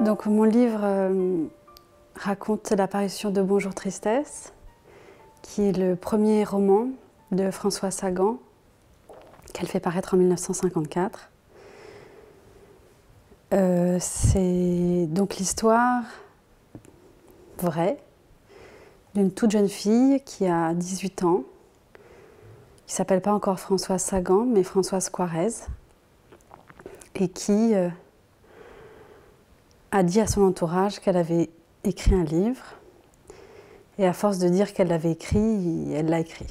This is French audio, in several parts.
Donc mon livre raconte l'apparition de Bonjour Tristesse, qui est le premier roman de Françoise Sagan, qu'elle fait paraître en 1954. C'est donc l'histoire vraie d'une toute jeune fille qui a 18 ans, qui ne s'appelle pas encore Françoise Sagan, mais Françoise Coirez, et qui a dit à son entourage qu'elle avait écrit un livre, et à force de dire qu'elle l'avait écrit, elle l'a écrit.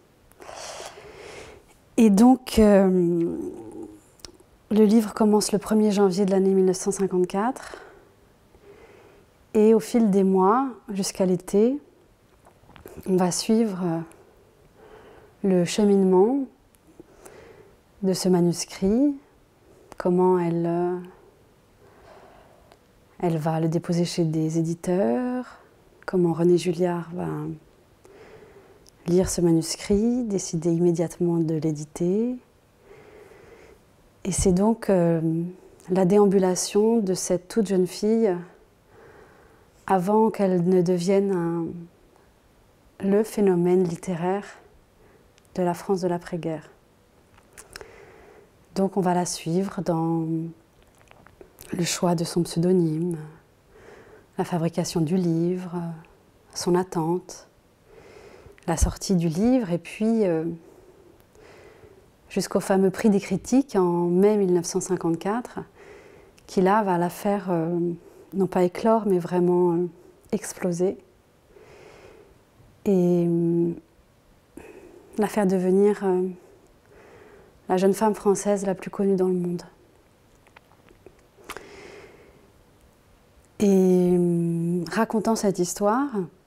Et donc, le livre commence le 1er janvier de l'année 1954, et au fil des mois, jusqu'à l'été, on va suivre le cheminement de ce manuscrit, comment elle va le déposer chez des éditeurs, comment René Julliard va lire ce manuscrit, décider immédiatement de l'éditer. Et c'est donc la déambulation de cette toute jeune fille avant qu'elle ne devienne le phénomène littéraire de la France de l'après-guerre. Donc on va la suivre dans le choix de son pseudonyme, la fabrication du livre, son attente, la sortie du livre, et puis jusqu'au fameux prix des critiques en mai 1954, qui là va la faire, non pas éclore, mais vraiment exploser, et la faire devenir la jeune femme française la plus connue dans le monde. Et racontant cette histoire,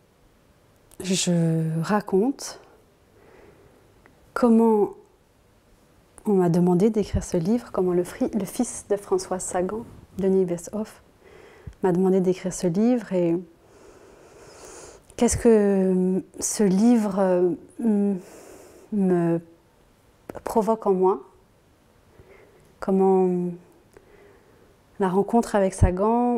je raconte comment on m'a demandé d'écrire ce livre, comment le fils de Françoise Sagan, Denis Beshoff, m'a demandé d'écrire ce livre, et qu'est-ce que ce livre me provoque en moi, comment la rencontre avec Sagan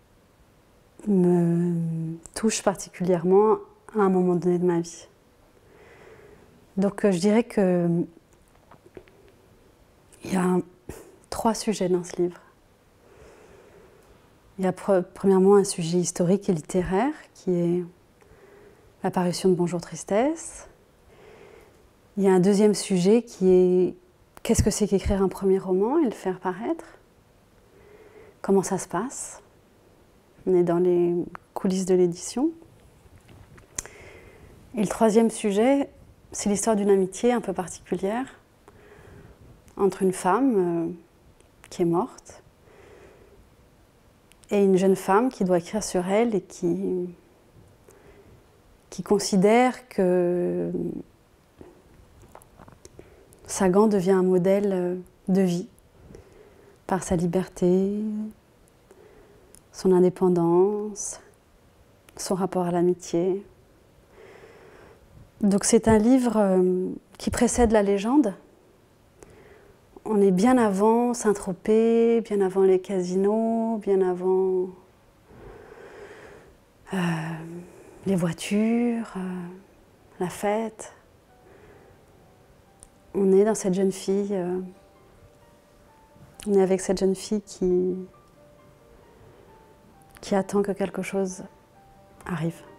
me touche particulièrement à un moment donné de ma vie. Donc je dirais qu'il y a 3 sujets dans ce livre. Il y a premièrement un sujet historique et littéraire qui est l'apparition de Bonjour Tristesse. Il y a un deuxième sujet qui est qu'est-ce que c'est qu'écrire un premier roman et le faire paraître? Comment ça se passe? On est dans les coulisses de l'édition. Et le troisième sujet, c'est l'histoire d'une amitié un peu particulière entre une femme qui est morte et une jeune femme qui doit écrire sur elle et qui considère que Sagan devient un modèle de vie par sa liberté, son indépendance, son rapport à l'amitié. Donc c'est un livre qui précède la légende. On est bien avant Saint-Tropez, bien avant les casinos, bien avant les voitures, la fête. On est dans cette jeune fille, on est avec cette jeune fille qui attend que quelque chose arrive.